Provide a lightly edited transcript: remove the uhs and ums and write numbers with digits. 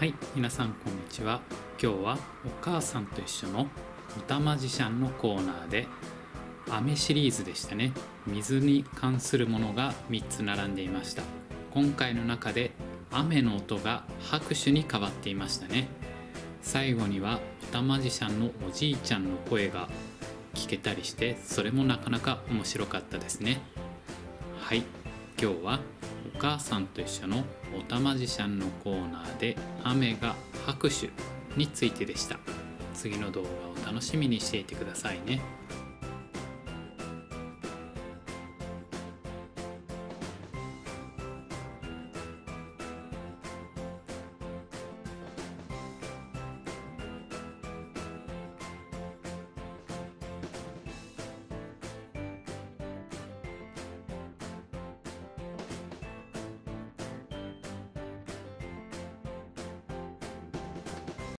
はい、皆さんこんにちは。今日はお母さんと一緒のおたマジシャンのコーナーで雨シリーズでしたね。水に関するものが3つ並んでいました。今回の中で雨の音が拍手に変わっていましたね。最後にはおたマジシャンのおじいちゃんの声が聞けたりして、それもなかなか面白かったですね。はい、今日はお母さんと一緒のおたマジシャンのコーナーで雨が拍手についてでした。次の動画を楽しみにしていてくださいね。